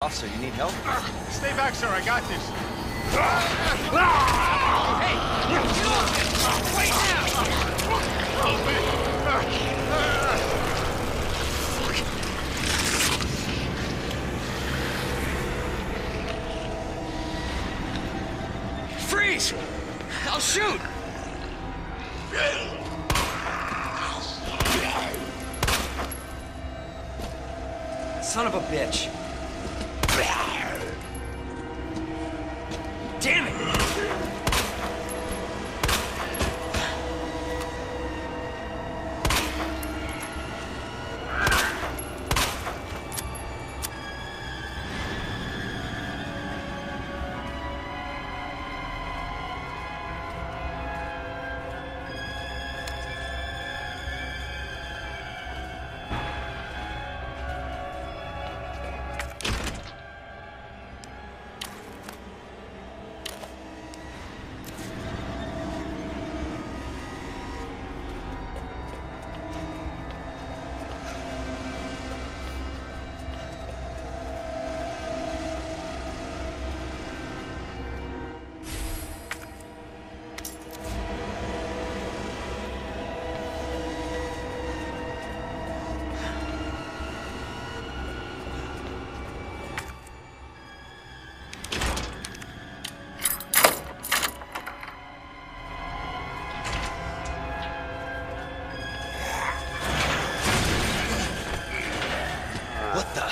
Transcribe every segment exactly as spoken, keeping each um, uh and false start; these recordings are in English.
Officer, you need help? Stay back, sir. I got this. Hey! Wait now! Freeze! I'll shoot! Son of a bitch. Damn it! What the?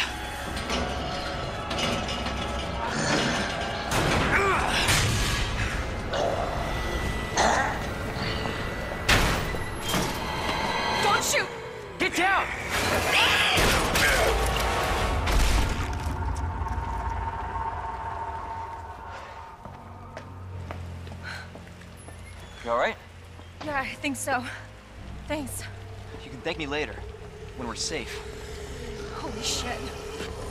Don't shoot! Get down! You all right? Yeah, I think so. Thanks. You can thank me later, when we're safe. Holy shit.